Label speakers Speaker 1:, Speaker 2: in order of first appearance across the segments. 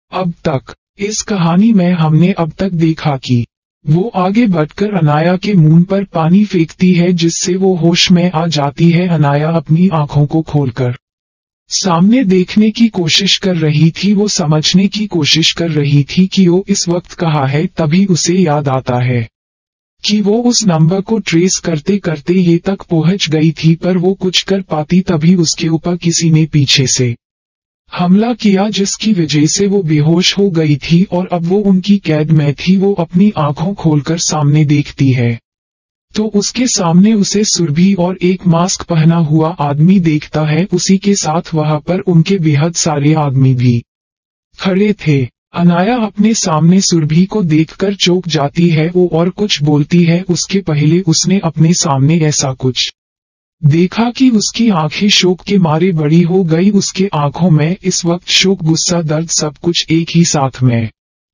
Speaker 1: अब तक इस कहानी में हमने अब तक देखा कि वो आगे बढ़कर अनाया के मुंह पर पानी फेंकती है जिससे वो होश में आ जाती है। अनाया अपनी आंखों को खोलकर सामने देखने की कोशिश कर रही थी, वो समझने की कोशिश कर रही थी कि वो इस वक्त कहाँ है। तभी उसे याद आता है कि वो उस नंबर को ट्रेस करते करते ये तक पहुंच गई थी, पर वो कुछ कर पाती तभी उसके ऊपर किसी ने पीछे से हमला किया जिसकी वजह से वो बेहोश हो गई थी और अब वो उनकी कैद में थी। वो अपनी आंखों खोलकर सामने देखती है तो उसके सामने उसे सुरभि और एक मास्क पहना हुआ आदमी देखता है। उसी के साथ वहां पर उनके बेहद सारे आदमी भी खड़े थे। अनाया अपने सामने सुरभि को देखकर चौंक जाती है, वो और कुछ बोलती है उसके पहले उसने अपने सामने ऐसा कुछ देखा कि उसकी आंखें शोक के मारे बड़ी हो गई। उसके आंखों में इस वक्त शोक, गुस्सा, दर्द सब कुछ एक ही साथ में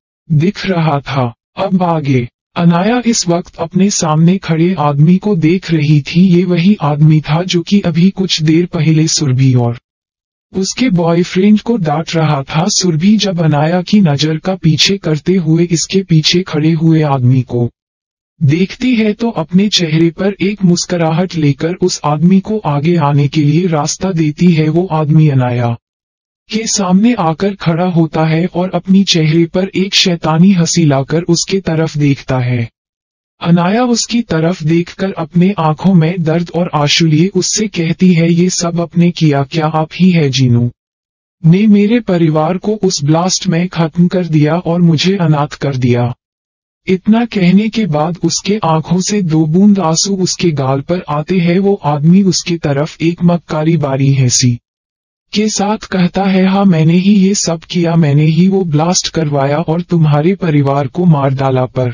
Speaker 1: दिख रहा था। अब आगे अनाया इस वक्त अपने सामने खड़े आदमी को देख रही थी। ये वही आदमी था जो कि अभी कुछ देर पहले सुरभि और उसके बॉयफ्रेंड को डांट रहा था। सुरभि जब अनाया की नजर का पीछे करते हुए इसके पीछे खड़े हुए आदमी को देखती है तो अपने चेहरे पर एक मुस्कुराहट लेकर उस आदमी को आगे आने के लिए रास्ता देती है। वो आदमी अनाया के सामने आकर खड़ा होता है और अपनी चेहरे पर एक शैतानी हंसी लाकर उसके तरफ देखता है। अनाया उसकी तरफ देखकर अपने आंखों में दर्द और आंसू लिए उससे कहती है, ये सब आपने किया क्या? आप ही है जिन्हों ने मेरे परिवार को उस ब्लास्ट में खत्म कर दिया और मुझे अनाथ कर दिया। इतना कहने के बाद उसके आंखों से 2 बूंद आंसू उसके गाल पर आते हैं। वो आदमी उसकी तरफ एक मक्कारी बारी हंसी के साथ कहता है, हाँ मैंने ही ये सब किया, मैंने ही वो ब्लास्ट करवाया और तुम्हारे परिवार को मार डाला, पर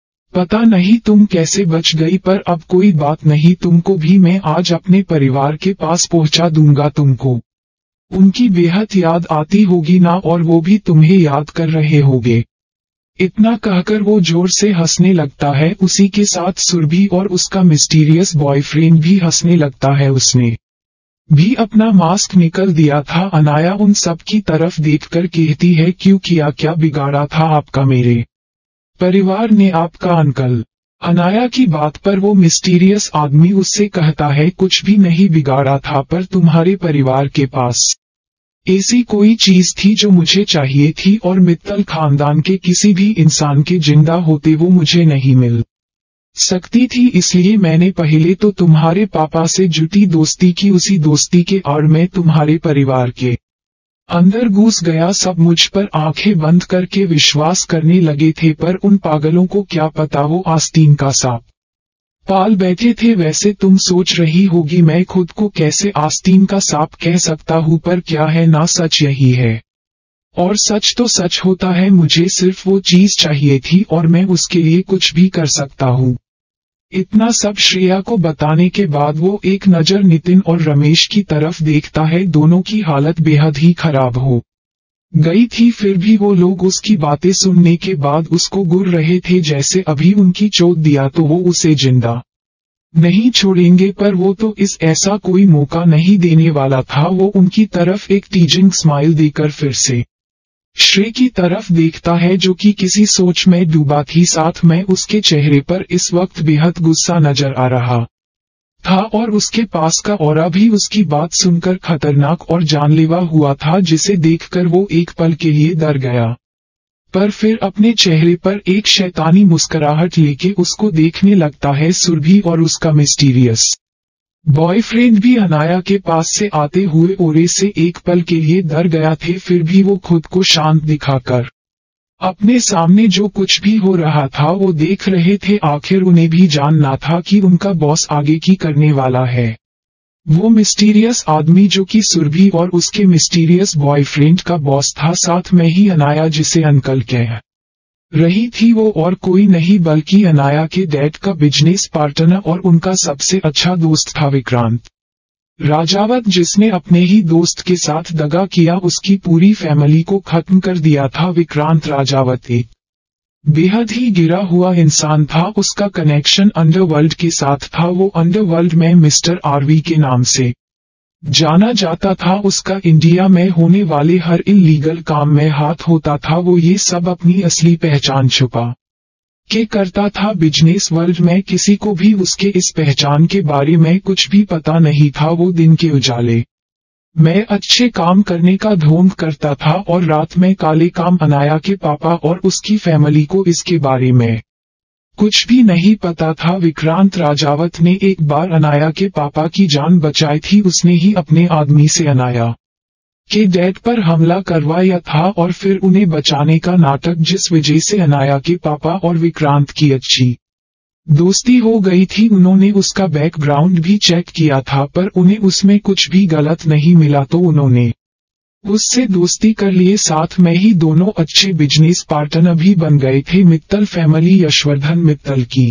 Speaker 1: पता नहीं तुम कैसे बच गई। पर अब कोई बात नहीं, तुमको भी मैं आज अपने परिवार के पास पहुंचा दूंगा। तुमको उनकी बेहद याद आती होगी ना, और वो भी तुम्हें याद कर रहे होंगे। इतना कहकर वो जोर से हंसने लगता है। उसी के साथ सुरभि और उसका मिस्टीरियस बॉयफ्रेंड भी हंसने लगता है। उसने भी अपना मास्क निकल दिया था। अनाया उन सब की तरफ देखकर कहती है, क्यों किया, क्या बिगाड़ा था आपका मेरे परिवार ने? आपका अंकल। अनाया की बात पर वो मिस्टीरियस आदमी उससे कहता है, कुछ भी नहीं बिगाड़ा था, पर तुम्हारे परिवार के पास ऐसी कोई चीज थी जो मुझे चाहिए थी और मित्तल खानदान के किसी भी इंसान के जिंदा होते वो मुझे नहीं मिल सकती थी। इसलिए मैंने पहले तो तुम्हारे पापा से जुटी दोस्ती की, उसी दोस्ती के आड़ में तुम्हारे परिवार के अंदर घुस गया। सब मुझ पर आंखें बंद करके विश्वास करने लगे थे, पर उन पागलों को क्या पता वो आस्तीन का सांप पाल बैठे थे। वैसे तुम सोच रही होगी मैं खुद को कैसे आस्तीन का सांप कह सकता हूँ, पर क्या है ना, सच यही है। और सच तो सच होता है, मुझे सिर्फ वो चीज चाहिए थी और मैं उसके लिए कुछ भी कर सकता हूँ। इतना सब श्रेया को बताने के बाद वो एक नजर नितिन और रमेश की तरफ देखता है। दोनों की हालत बेहद ही खराब हो गई थी, फिर भी वो लोग उसकी बातें सुनने के बाद उसको घूर रहे थे जैसे अभी उनकी चोट दिया तो वो उसे जिंदा नहीं छोड़ेंगे। पर वो तो इस ऐसा कोई मौका नहीं देने वाला था। वो उनकी तरफ एक टीजिंग स्माइल देकर फिर से श्रेय की तरफ देखता है जो कि किसी सोच में डूबा थी। साथ में उसके चेहरे पर इस वक्त बेहद गुस्सा नजर आ रहा था और उसके पास का ऑरा भी उसकी बात सुनकर खतरनाक और जानलेवा हुआ था, जिसे देखकर वो एक पल के लिए डर गया, पर फिर अपने चेहरे पर एक शैतानी मुस्कुराहट लेके उसको देखने लगता है। सुरभि और उसका मिस्टीरियस बॉयफ्रेंड भी अनाया के पास से आते हुए ओरे से एक पल के लिए डर गया थे, फिर भी वो खुद को शांत दिखाकर अपने सामने जो कुछ भी हो रहा था वो देख रहे थे। आखिर उन्हें भी जानना था कि उनका बॉस आगे की करने वाला है। वो मिस्टीरियस आदमी जो कि सुरभि और उसके मिस्टीरियस बॉयफ्रेंड का बॉस था, साथ में ही अनाया जिसे अंकल कह रही थी, वो और कोई नहीं बल्कि अनाया के डैड का बिजनेस पार्टनर और उनका सबसे अच्छा दोस्त था विक्रांत राजावत, जिसने अपने ही दोस्त के साथ दगा किया, उसकी पूरी फैमिली को खत्म कर दिया था। विक्रांत राजावत एक बेहद ही गिरा हुआ इंसान था। उसका कनेक्शन अंडरवर्ल्ड के साथ था। वो अंडरवर्ल्ड में मिस्टर आरवी के नाम से जाना जाता था। उसका इंडिया में होने वाले हर इल्लीगल काम में हाथ होता था। वो ये सब अपनी असली पहचान छुपा के करता था। बिजनेस वर्ल्ड में किसी को भी उसके इस पहचान के बारे में कुछ भी पता नहीं था। वो दिन के उजाले में अच्छे काम करने का ढोंग करता था और रात में काले काम। अनाया के पापा और उसकी फैमिली को इसके बारे में कुछ भी नहीं पता था। विक्रांत राजावत ने एक बार अनाया के पापा की जान बचाई थी। उसने ही अपने आदमी से अनाया के डैड पर हमला करवाया था और फिर उन्हें बचाने का नाटक, जिस वजह से अनाया के पापा और विक्रांत की अच्छी दोस्ती हो गई थी। उन्होंने उसका बैकग्राउंड भी चेक किया था पर उन्हें उसमें कुछ भी गलत नहीं मिला तो उन्होंने उससे दोस्ती कर लिए। साथ में ही दोनों अच्छे बिजनेस पार्टनर भी बन गए थे। मित्तल फैमिली यशवर्धन मित्तल की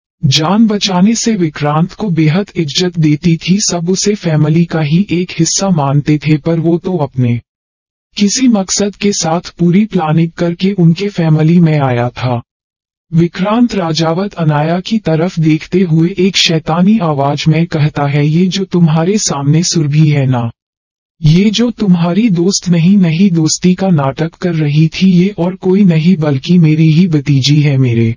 Speaker 1: जान बचाने से विक्रांत को बेहद इज्जत देती थी। सब उसे फैमिली का ही एक हिस्सा मानते थे पर वो तो अपने किसी मकसद के साथ पूरी प्लानिंग करके उनके फैमिली में आया था। विक्रांत राजावत अनाया की तरफ देखते हुए एक शैतानी आवाज में कहता है, ये जो तुम्हारे सामने सुरभि है ना, ये जो तुम्हारी दोस्त नहीं दोस्ती का नाटक कर रही थी, ये और कोई नहीं बल्कि मेरी ही भतीजी है, मेरे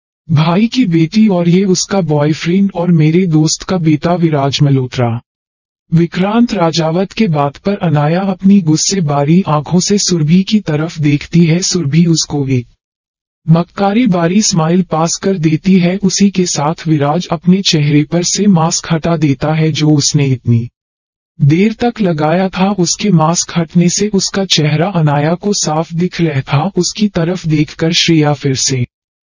Speaker 1: भाई की बेटी, और ये उसका बॉयफ्रेंड और मेरे दोस्त का बेटा विराज मल्होत्रा। विक्रांत राजावत के बात पर अनाया अपनी गुस्से बारी आंखों से सुरभि की तरफ देखती है। सुरभि उसको एक मक्कारी बारी स्माइल पास कर देती है। उसी के साथ विराज अपने चेहरे पर से मास्क हटा देता है जो उसने इतनी देर तक लगाया था। उसके मास्क हटने से उसका चेहरा अनाया को साफ दिख रहा था। उसकी तरफ देखकर श्रेया फिर से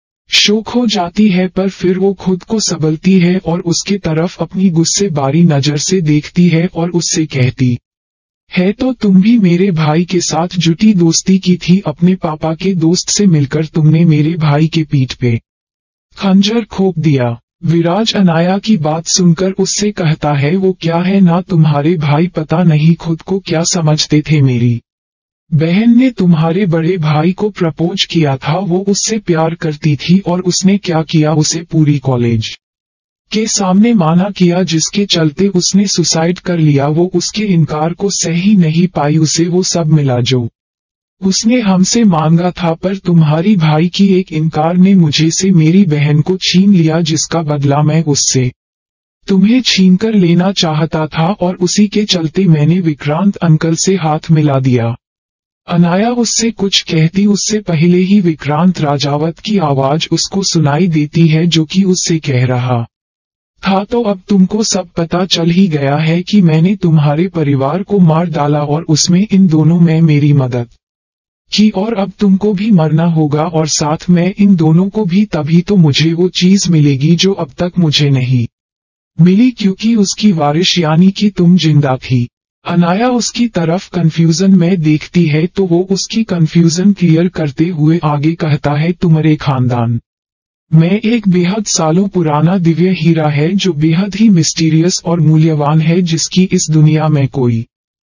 Speaker 1: शौक हो जाती है पर फिर वो खुद को संभलती है और उसके तरफ अपनी गुस्से बारी नजर से देखती है और उससे कहती है, तो तुम भी मेरे भाई के साथ जुटी दोस्ती की थी। अपने पापा के दोस्त से मिलकर तुमने मेरे भाई के पीठ पे खंजर खोप दिया। विराज अनाया की बात सुनकर उससे कहता है, वो क्या है ना तुम्हारे भाई, पता नहीं खुद को क्या समझते थे। मेरी बहन ने तुम्हारे बड़े भाई को प्रपोज किया था। वो उससे प्यार करती थी और उसने क्या किया, उसे पूरी कॉलेज के सामने माना किया, जिसके चलते उसने सुसाइड कर लिया। वो उसके इनकार को सह ही नहीं पाई। उसे वो सब मिला जो उसने हमसे मांगा था, पर तुम्हारी भाई की एक इनकार ने मुझे से मेरी बहन को छीन लिया, जिसका बदला मैं उससे तुम्हें छीनकर लेना चाहता था और उसी के चलते मैंने विक्रांत अंकल से हाथ मिला दिया। अनाया उससे कुछ कहती उससे पहले ही विक्रांत राजावत की आवाज उसको सुनाई देती है, जो कि उससे कह रहा था, तो अब तुमको सब पता चल ही गया है कि मैंने तुम्हारे परिवार को मार डाला और उसमें इन दोनों में मेरी मदद की, और अब तुमको भी मरना होगा और साथ में इन दोनों को भी। तभी तो मुझे वो चीज मिलेगी जो अब तक मुझे नहीं मिली, क्योंकि उसकी वारिश यानी कि तुम जिंदा थी। अनाया उसकी तरफ कंफ्यूजन में देखती है तो वो उसकी कंफ्यूजन क्लियर करते हुए आगे कहता है, तुम्हारे खानदान में एक बेहद सालों पुराना दिव्य हीरा है जो बेहद ही मिस्टीरियस और मूल्यवान है, जिसकी इस दुनिया में कोई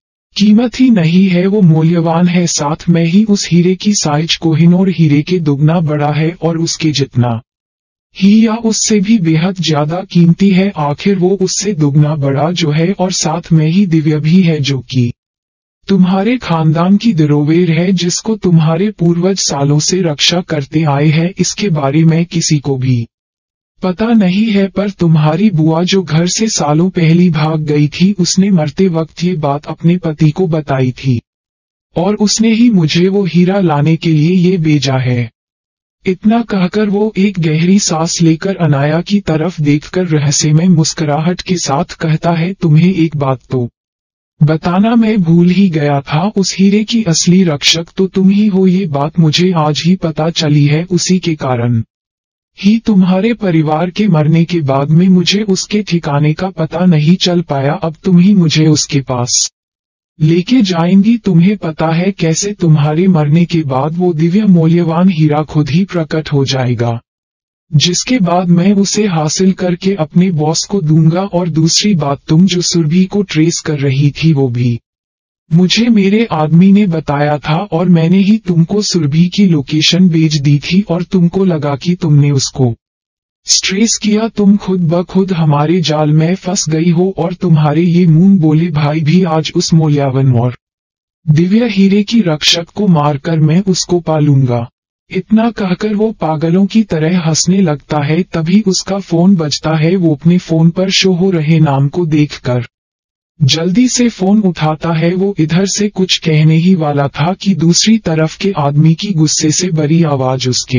Speaker 1: कीमत ही नहीं है। वो मूल्यवान है, साथ में ही उस हीरे की साइज कोहिनूर हीरे के दुगना बड़ा है और उसके जितना ही या उससे भी बेहद ज्यादा कीमती है। आखिर वो उससे दुगना बड़ा जो है और साथ में ही दिव्य भी है, जो कि तुम्हारे खानदान की धरोहर है, जिसको तुम्हारे पूर्वज सालों से रक्षा करते आए हैं। इसके बारे में किसी को भी पता नहीं है, पर तुम्हारी बुआ जो घर से सालों पहले भाग गई थी, उसने मरते वक्त ये बात अपने पति को बताई थी और उसने ही मुझे वो हीरा लाने के लिए ये भेजा है। इतना कहकर वो एक गहरी सांस लेकर अनाया की तरफ देखकर रहस्यमय मुस्कुराहट के साथ कहता है, तुम्हें एक बात तो बताना मैं भूल ही गया था, उस हीरे की असली रक्षक तो तुम ही हो। ये बात मुझे आज ही पता चली है। उसी के कारण ही तुम्हारे परिवार के मरने के बाद में मुझे उसके ठिकाने का पता नहीं चल पाया। अब तुम ही मुझे उसके पास लेके जाएंगी। तुम्हें पता है कैसे? तुम्हारे मरने के बाद वो दिव्य मूल्यवान हीरा खुद ही प्रकट हो जाएगा, जिसके बाद मैं उसे हासिल करके अपने बॉस को दूंगा। और दूसरी बात, तुम जो सुरभि को ट्रेस कर रही थी, वो भी मुझे मेरे आदमी ने बताया था और मैंने ही तुमको सुरभि की लोकेशन भेज दी थी और तुमको लगा कि तुमने उसको स्ट्रेस किया, तुम खुद ब खुद हमारे जाल में फंस गई हो और तुम्हारे ये मून बोले भाई भी आज उस मूल्यवान और दिव्य हीरे की रक्षक को मारकर मैं उसको पालूंगा। इतना कहकर वो पागलों की तरह हंसने लगता है। तभी उसका फोन बजता है। वो अपने फोन पर शो हो रहे नाम को देखकर जल्दी से फोन उठाता है। वो इधर से कुछ कहने ही वाला था कि दूसरी तरफ के आदमी की गुस्से से भरी आवाज उसके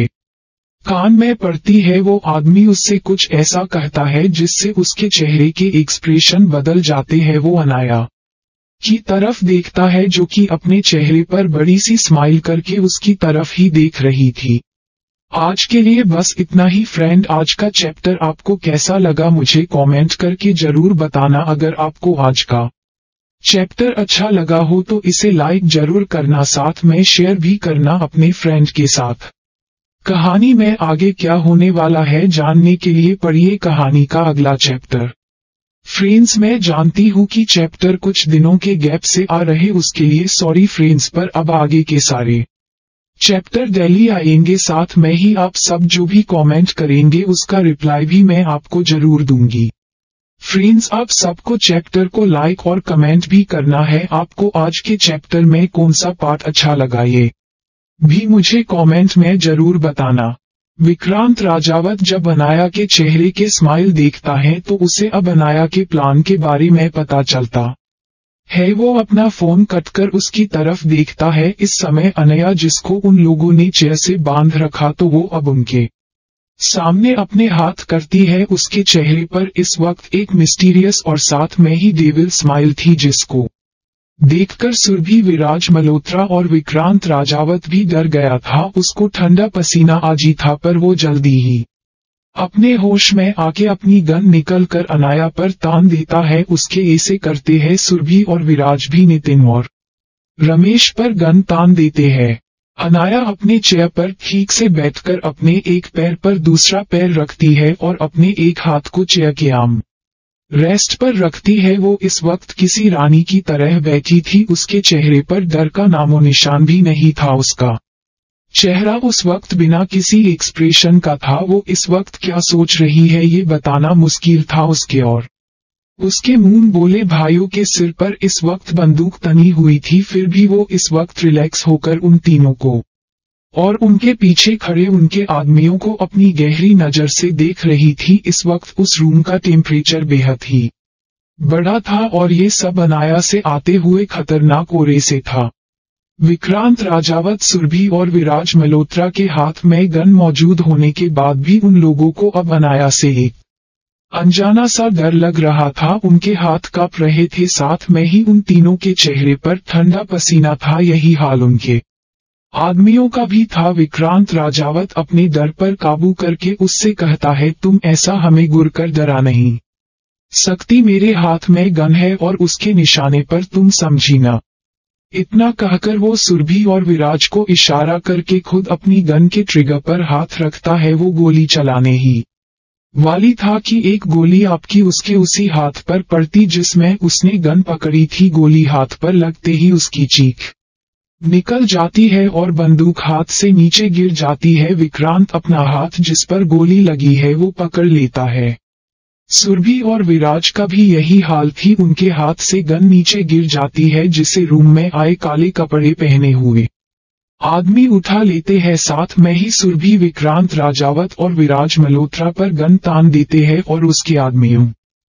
Speaker 1: कान में पड़ती है। वो आदमी उससे कुछ ऐसा कहता है जिससे उसके चेहरे के एक्सप्रेशन बदल जाते हैं। वो अनाया की तरफ देखता है जो कि अपने चेहरे पर बड़ी सी स्माइल करके उसकी तरफ ही देख रही थी। आज के लिए बस इतना ही फ्रेंड। आज का चैप्टर आपको कैसा लगा मुझे कमेंट करके जरूर बताना। अगर आपको आज का चैप्टर अच्छा लगा हो तो इसे लाइक जरूर करना, साथ में शेयर भी करना अपने फ्रेंड के साथ। कहानी में आगे क्या होने वाला है जानने के लिए पढ़िए कहानी का अगला चैप्टर। फ्रेंड्स, मैं जानती हूँ कि चैप्टर कुछ दिनों के गैप से आ रहे, उसके लिए सॉरी फ्रेंड्स, पर अब आगे के सारे चैप्टर डेली आएंगे। साथ में ही आप सब जो भी कमेंट करेंगे उसका रिप्लाई भी मैं आपको जरूर दूंगी। फ्रेंड्स, आप सबको चैप्टर को लाइक और कमेंट भी करना है। आपको आज के चैप्टर में कौन सा पार्ट अच्छा लगा ये भी मुझे कमेंट में जरूर बताना। विक्रांत राजावत जब अनाया के चेहरे के स्माइल देखता है तो उसे अब अनाया के प्लान के बारे में पता चलता है। वो अपना फोन कटकर उसकी तरफ देखता है। इस समय अनाया, जिसको उन लोगों ने चेयर से बांध रखा, तो वो अब उनके सामने अपने हाथ करती है। उसके चेहरे पर इस वक्त एक मिस्टीरियस और साथ में ही डेविल स्माइल थी, जिसको देखकर सुरभि, विराज मल्होत्रा और विक्रांत राजावत भी डर गया था। उसको ठंडा पसीना आ जी था, पर वो जल्दी ही अपने होश में आके अपनी गन निकल कर अनाया पर तान देता है। उसके ऐसे करते हैं सुरभि और विराज भी नितिन और रमेश पर गन तान देते हैं। अनाया अपने चेयर पर ठीक से बैठकर अपने एक पैर पर दूसरा पैर रखती है और अपने एक हाथ को चेयर के आर्म रेस्ट पर रखती है। वो इस वक्त किसी रानी की तरह बैठी थी। उसके चेहरे पर डर का नामो निशान भी नहीं था। उसका चेहरा उस वक्त बिना किसी एक्सप्रेशन का था। वो इस वक्त क्या सोच रही है ये बताना मुश्किल था उसके। और उसके मून बोले भाइयों के सिर पर इस वक्त बंदूक तनी हुई थी। फिर भी वो इस वक्त रिलैक्स होकर उन तीनों को और उनके पीछे खड़े उनके आदमियों को अपनी गहरी नजर से देख रही थी। इस वक्त उस रूम का टेम्परेचर बेहद ही बड़ा था और ये सब अनाया से आते हुए खतरनाक ओरे से था। विक्रांत राजावत, सुरभि और विराज मल्होत्रा के हाथ में गन मौजूद होने के बाद भी उन लोगों को अब अनाया से एक अनजाना सा डर लग रहा था। उनके हाथ कांप रहे थे, साथ में ही उन तीनों के चेहरे पर ठंडा पसीना था। यही हाल उनके आदमियों का भी था। विक्रांत राजावत अपने डर पर काबू करके उससे कहता है, तुम ऐसा हमें घूर कर डरा नहीं सकती। मेरे हाथ में गन है और उसके निशाने पर तुम समझी ना। इतना कहकर वो सुरभि और विराज को इशारा करके खुद अपनी गन के ट्रिगर पर हाथ रखता है। वो गोली चलाने ही वाली था कि एक गोली आपकी उसके उसी हाथ पर पड़ती जिसमें उसने गन पकड़ी थी। गोली हाथ पर लगते ही उसकी चीख निकल जाती है और बंदूक हाथ से नीचे गिर जाती है। विक्रांत अपना हाथ जिस पर गोली लगी है वो पकड़ लेता है। सुरभि और विराज का भी यही हाल थी। उनके हाथ से गन नीचे गिर जाती है, जिसे रूम में आए काले कपड़े पहने हुए आदमी उठा लेते हैं। साथ में ही सुरभि, विक्रांत राजावत और विराज मल्होत्रा पर गन तान देते हैं और उसके आदमियों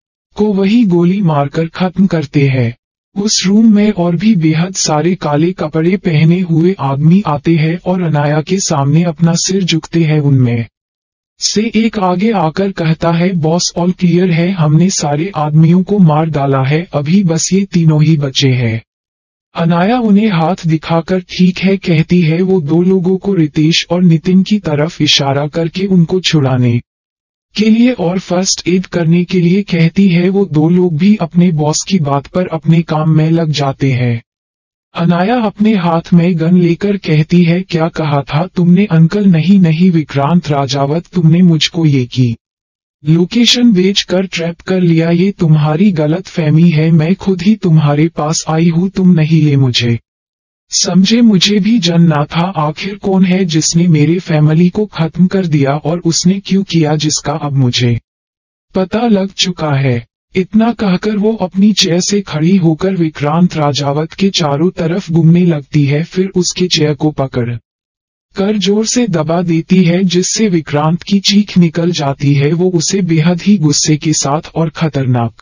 Speaker 1: को वही गोली मारकर खत्म करते हैं। उस रूम में और भी बेहद सारे काले कपड़े पहने हुए आदमी आते हैं और अनाया के सामने अपना सिर झुकते हैं। उनमें से एक आगे आकर कहता है, बॉस ऑल क्लियर है, हमने सारे आदमियों को मार डाला है, अभी बस ये तीनों ही बचे हैं। अनाया उन्हें हाथ दिखाकर ठीक है कहती है। वो दो लोगों को रितेश और नितिन की तरफ इशारा करके उनको छुड़ाने के लिए और फर्स्ट एड करने के लिए कहती है। वो दो लोग भी अपने बॉस की बात पर अपने काम में लग जाते हैं। अनाया अपने हाथ में गन लेकर कहती है, क्या कहा था तुमने अंकल? नहीं विक्रांत राजावत, तुमने मुझको ये की लोकेशन बेचकर ट्रैप कर लिया। ये तुम्हारी गलत फहमी है, मैं खुद ही तुम्हारे पास आई हूँ, तुम नहीं ले मुझे समझे मुझे भी जानना था आखिर कौन है जिसने मेरे फैमिली को खत्म कर दिया और उसने क्यों किया जिसका अब मुझे पता लग चुका है। इतना कहकर वो अपनी चेयर से खड़ी होकर विक्रांत राजावत के चारों तरफ घूमने लगती है, फिर उसके चेयर को पकड़ कर जोर से दबा देती है जिससे विक्रांत की चीख निकल जाती है। वो उसे बेहद ही गुस्से के साथ और खतरनाक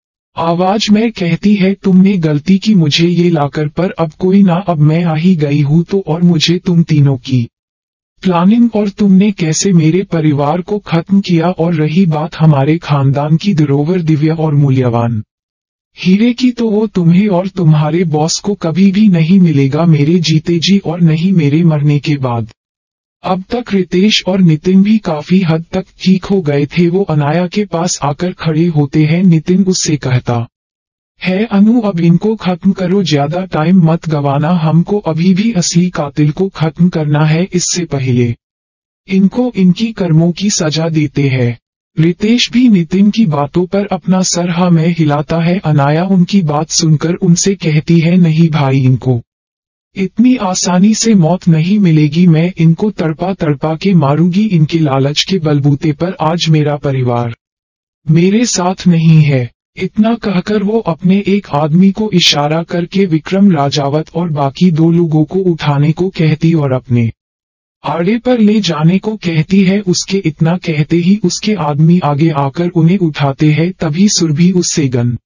Speaker 1: आवाज में कहती है, तुमने गलती की मुझे ये लाकर, पर अब कोई ना, अब मैं आ ही गई हूँ तो, और मुझे तुम तीनों की प्लानिंग और तुमने कैसे मेरे परिवार को खत्म किया, और रही बात हमारे खानदान की धरोहर दिव्य और मूल्यवान हीरे की, तो वो तुम्हें और तुम्हारे बॉस को कभी भी नहीं मिलेगा मेरे जीते जी और नहीं मेरे मरने के बाद। अब तक रितेश और नितिन भी काफी हद तक ठीक हो गए थे। वो अनाया के पास आकर खड़े होते हैं। नितिन उससे कहता है, अनु अब इनको खत्म करो, ज्यादा टाइम मत गवाना, हमको अभी भी असली कातिल को खत्म करना है, इससे पहले इनको इनकी कर्मों की सजा देते हैं। रितेश भी नितिन की बातों पर अपना सर हाँ में हिलाता है। अनाया उनकी बात सुनकर उनसे कहती है, नहीं भाई, इनको इतनी आसानी से मौत नहीं मिलेगी, मैं इनको तड़पा तड़पा के मारूंगी, इनके लालच के बलबूते पर आज मेरा परिवार मेरे साथ नहीं है। इतना कहकर वो अपने एक आदमी को इशारा करके विक्रम राजावत और बाकी दो लोगों को उठाने को कहती और अपने आड़े पर ले जाने को कहती है। उसके इतना कहते ही उसके आदमी आगे आकर उन्हें उठाते हैं। तभी सुरभि उससे गन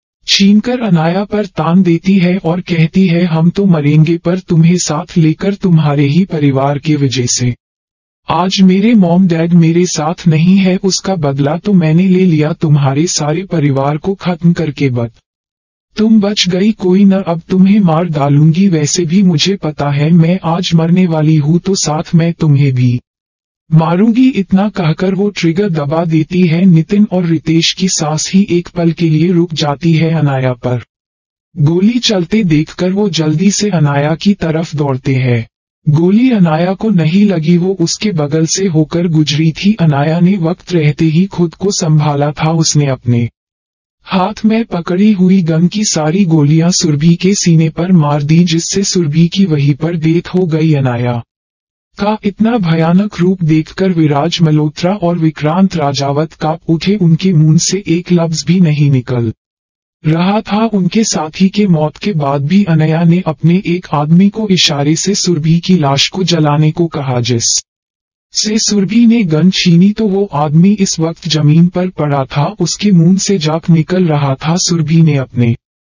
Speaker 1: छीनकर अनाया पर तान देती है और कहती है, हम तो मरेंगे पर तुम्हें साथ लेकर, तुम्हारे ही परिवार के वजह से आज मेरे मॉम डैड मेरे साथ नहीं है, उसका बदला तो मैंने ले लिया, तुम्हारे सारे परिवार को खत्म करके बट तुम बच गई, कोई न, अब तुम्हें मार डालूंगी, वैसे भी मुझे पता है मैं आज मरने वाली हूँ, तो साथ मैं तुम्हें भी मारूंगी। इतना कहकर वो ट्रिगर दबा देती है। नितिन और रितेश की सांस ही एक पल के लिए रुक जाती है। अनाया पर गोली चलते देखकर वो जल्दी से अनाया की तरफ दौड़ते हैं। गोली अनाया को नहीं लगी, वो उसके बगल से होकर गुजरी थी। अनाया ने वक्त रहते ही खुद को संभाला था। उसने अपने हाथ में पकड़ी हुई गन की सारी गोलियां सुरभि के सीने पर मार दी, जिससे सुरभि की वहीं पर डेथ हो गई। अनाया का इतना भयानक रूप देखकर विराज मल्होत्रा और विक्रांत राजावत कांप उठे। उनके मुंह से एक लफ्ज भी नहीं निकल रहा था। उनके साथी के मौत के बाद भी अनया ने अपने एक आदमी को इशारे से सुरभि की लाश को जलाने को कहा, जिस से सुरभि ने गन छीनी तो वो आदमी इस वक्त जमीन पर पड़ा था, उसके मुंह से जाक निकल रहा था। सुरभि ने अपने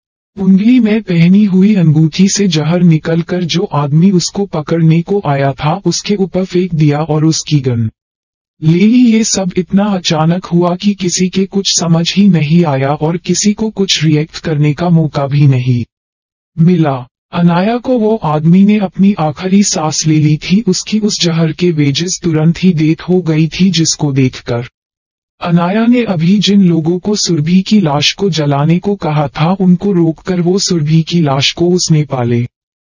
Speaker 1: उंगली में पहनी हुई अंगूठी से जहर निकलकर जो आदमी उसको पकड़ने को आया था उसके ऊपर फेंक दिया और उसकी गन ले ली। ये सब इतना अचानक हुआ कि किसी के कुछ समझ ही नहीं आया और किसी को कुछ रिएक्ट करने का मौका भी नहीं मिला। अनाया को वो आदमी ने अपनी आखिरी सांस ले ली थी। उसकी उस जहर के वेजेस तुरंत ही डेथ हो गई थी, जिसको देखकर अनाया ने अभी जिन लोगों को सुरभि की लाश को जलाने को कहा था उनको रोककर वो सुरभि की लाश को उसने पाले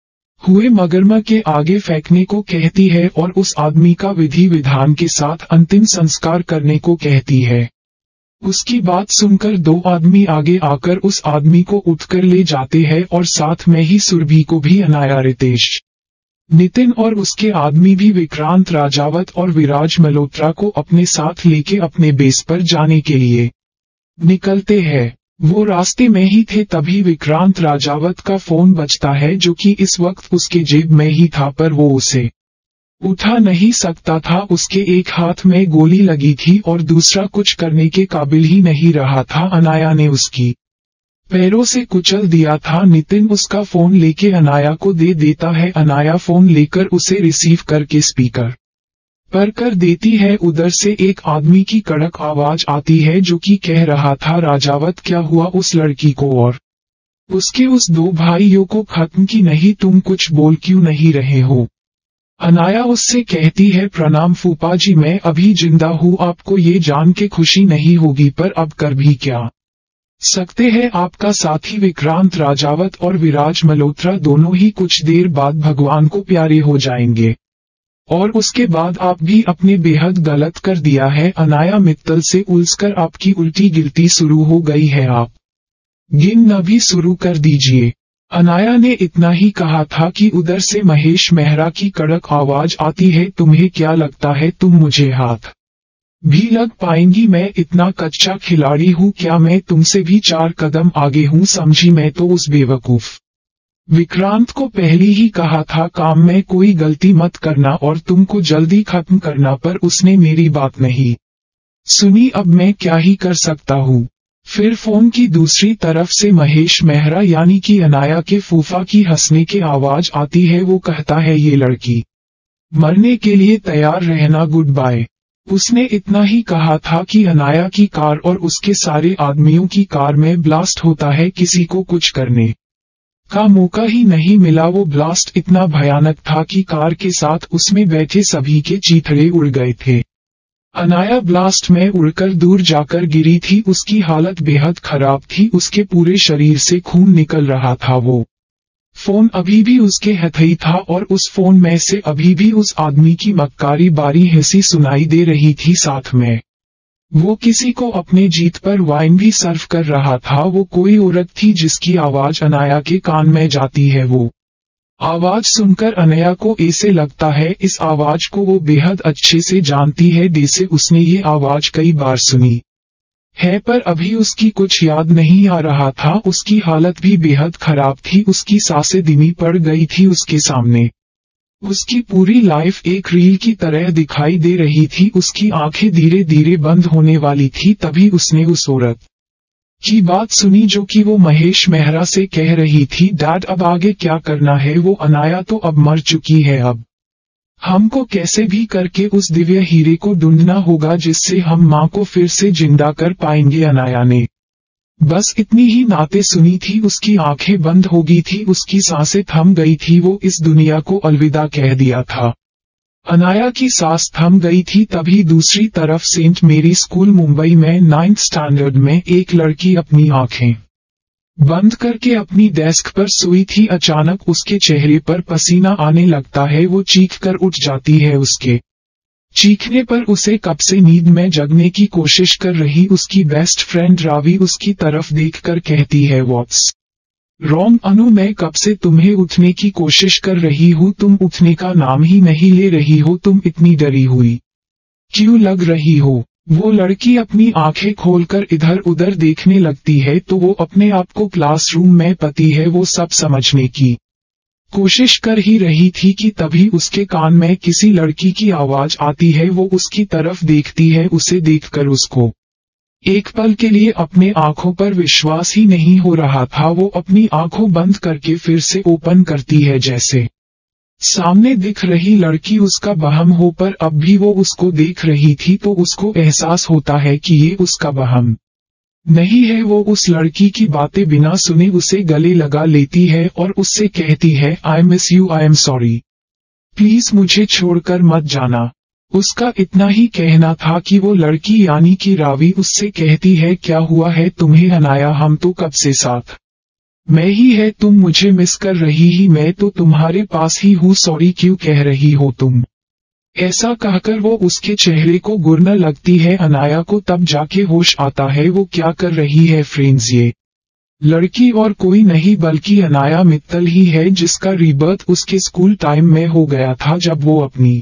Speaker 1: हुए मगरमच्छ के आगे फेंकने को कहती है और उस आदमी का विधि विधान के साथ अंतिम संस्कार करने को कहती है। उसकी बात सुनकर दो आदमी आगे आकर उस आदमी को उठकर ले जाते हैं और साथ में ही सुरभि को भी अनाया, रितेश, नितिन और उसके आदमी भी विक्रांत राजावत और विराज मल्होत्रा को अपने साथ लेके अपने बेस पर जाने के लिए निकलते हैं। वो रास्ते में ही थे तभी विक्रांत राजावत का फोन बजता है, जो कि इस वक्त उसके जेब में ही था, पर वो उसे उठा नहीं सकता था। उसके एक हाथ में गोली लगी थी और दूसरा कुछ करने के काबिल ही नहीं रहा था। अनाया ने उसकी पैरों से कुचल दिया था। नितिन उसका फोन लेके अनाया को दे देता है। अनाया फोन लेकर उसे रिसीव करके स्पीकर पर कर देती है। उधर से एक आदमी की कड़क आवाज आती है जो कि कह रहा था, राजावत क्या हुआ उस लड़की को और उसके उस दो भाइयों को खत्म की नहीं, तुम कुछ बोल क्यों नहीं रहे हो? अनाया उससे कहती है, प्रणाम फूफा जी, मैं अभी जिंदा हूँ, आपको ये जान के खुशी नहीं होगी, पर अब कर भी क्या सकते हैं। आपका साथी विक्रांत राजावत और विराज मल्होत्रा दोनों ही कुछ देर बाद भगवान को प्यारे हो जाएंगे और उसके बाद आप भी अपने बेहद गलत कर दिया है। अनाया मित्तल से उलझकर, आपकी उल्टी गिनती शुरू हो गई है, आप गिनना भी शुरू कर दीजिए। अनाया ने इतना ही कहा था कि उधर से महेश मेहरा की कड़क आवाज आती है, तुम्हें क्या लगता है तुम मुझे हाथ भी लग पाएंगी? मैं इतना कच्चा खिलाड़ी हूँ क्या? मैं तुमसे भी 4 कदम आगे हूँ, समझी? मैं तो उस बेवकूफ विक्रांत को पहले ही कहा था काम में कोई गलती मत करना और तुमको जल्दी खत्म करना, पर उसने मेरी बात नहीं सुनी। अब मैं क्या ही कर सकता हूँ? फिर फोन की दूसरी तरफ से महेश मेहरा यानी कि अनाया के फूफा की हंसने की आवाज आती है। वो कहता है, ये लड़की मरने के लिए तैयार रहना, गुड बाय। उसने इतना ही कहा था कि अनाया की कार और उसके सारे आदमियों की कार में ब्लास्ट होता है। किसी को कुछ करने का मौका ही नहीं मिला। वो ब्लास्ट इतना भयानक था कि कार के साथ उसमें बैठे सभी के चीथड़े उड़ गए थे। अनाया ब्लास्ट में उड़कर दूर जाकर गिरी थी। उसकी हालत बेहद खराब थी, उसके पूरे शरीर से खून निकल रहा था। वो फोन अभी भी उसके हथेली था और उस फोन में से अभी भी उस आदमी की मक्कारी बारी हंसी सुनाई दे रही थी। साथ में वो किसी को अपने जीत पर वाइन भी सर्व कर रहा था। वो कोई औरत थी जिसकी आवाज अनाया के कान में जाती है। वो आवाज सुनकर अनया को ऐसे लगता है इस आवाज को वो बेहद अच्छे से जानती है, जैसे उसने ये आवाज कई बार सुनी है, पर अभी उसकी कुछ याद नहीं आ रहा था। उसकी हालत भी बेहद खराब थी, उसकी सांसें धीमी पड़ गई थी। उसके सामने उसकी पूरी लाइफ एक रील की तरह दिखाई दे रही थी। उसकी आंखें धीरे धीरे बंद होने वाली थी। तभी उसने उस औरत की बात सुनी जो कि वो महेश मेहरा से कह रही थी, डैड अब आगे क्या करना है? वो अनाया तो अब मर चुकी है, अब हमको कैसे भी करके उस दिव्य हीरे को ढूंढना होगा जिससे हम माँ को फिर से जिंदा कर पाएंगे। अनाया ने बस इतनी ही बातें सुनी थी, उसकी आंखें बंद हो गई थी, उसकी सांसें थम गई थी। वो इस दुनिया को अलविदा कह दिया था। अनाया की सांस थम गई थी। तभी दूसरी तरफ सेंट मेरी स्कूल मुंबई में 9th स्टैंडर्ड में एक लड़की अपनी आंखें बंद करके अपनी डेस्क पर सोई थी। अचानक उसके चेहरे पर पसीना आने लगता है। वो चीख कर उठ जाती है। उसके चीखने पर उसे कब से नींद में जगने की कोशिश कर रही उसकी बेस्ट फ्रेंड रावी उसकी तरफ देखकर कहती है, व्हाट्स रॉन्ग अनु? मैं कब से तुम्हें उठने की कोशिश कर रही हूँ, तुम उठने का नाम ही नहीं ले रही हो। तुम इतनी डरी हुई क्यों लग रही हो? वो लड़की अपनी आंखें खोलकर इधर उधर देखने लगती है तो वो अपने आप को क्लासरूम में पति है वो सब समझने की कोशिश कर ही रही थी कि तभी उसके कान में किसी लड़की की आवाज आती है। वो उसकी तरफ देखती है। उसे देखकर उसको एक पल के लिए अपने आंखों पर विश्वास ही नहीं हो रहा था। वो अपनी आंखों बंद करके फिर से ओपन करती है, जैसे सामने दिख रही लड़की उसका वहम हो, पर अब भी वो उसको देख रही थी तो उसको एहसास होता है कि ये उसका वहम नहीं है। वो उस लड़की की बातें बिना सुने उसे गले लगा लेती है और उससे कहती है, I miss you, I am sorry, please मुझे छोड़कर मत जाना। उसका इतना ही कहना था कि वो लड़की यानी कि रावी उससे कहती है, क्या हुआ है तुम्हें अनाया? हम तो कब से साथ मैं ही है, तुम मुझे मिस कर रही ही? मैं तो तुम्हारे पास ही हूँ, सॉरी क्यों कह रही हो तुम? ऐसा कहकर वो उसके चेहरे को गुरने लगती है। अनाया को तब जाके होश आता है वो क्या कर रही है। फ्रेंड्स, ये लड़की और कोई नहीं बल्कि अनाया मित्तल ही है जिसका रीबर्थ उसके स्कूल टाइम में हो गया था। जब वो अपनी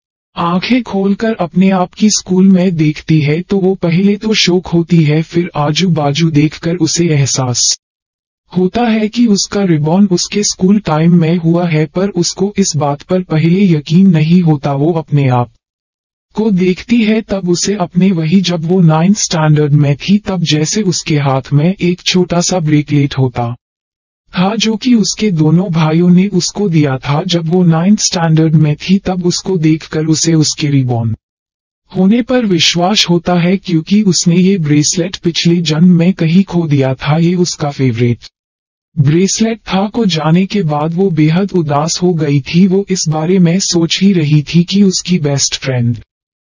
Speaker 1: आंखें खोलकर अपने आप की स्कूल में देखती है तो वो पहले तो शौक होती है, फिर आजू बाजू देखकर उसे एहसास होता है कि उसका रिबॉर्न उसके स्कूल टाइम में हुआ है, पर उसको इस बात पर पहले यकीन नहीं होता। वो अपने आप को देखती है तब उसे अपने वही जब वो 9th स्टैंडर्ड में थी तब जैसे उसके हाथ में एक छोटा सा ब्रेसलेट होता था जो कि उसके दोनों भाइयों ने उसको दिया था जब वो 9th स्टैंडर्ड में थी। तब उसको देखकर उसे उसके रिबॉर्न होने पर विश्वास होता है क्योंकि उसने ये ब्रेसलेट पिछले जन्म में कहीं खो दिया था। ये उसका फेवरेट ब्रेसलेट था। को जाने के बाद वो बेहद उदास हो गई थी। वो इस बारे में सोच ही रही थी कि उसकी बेस्ट फ्रेंड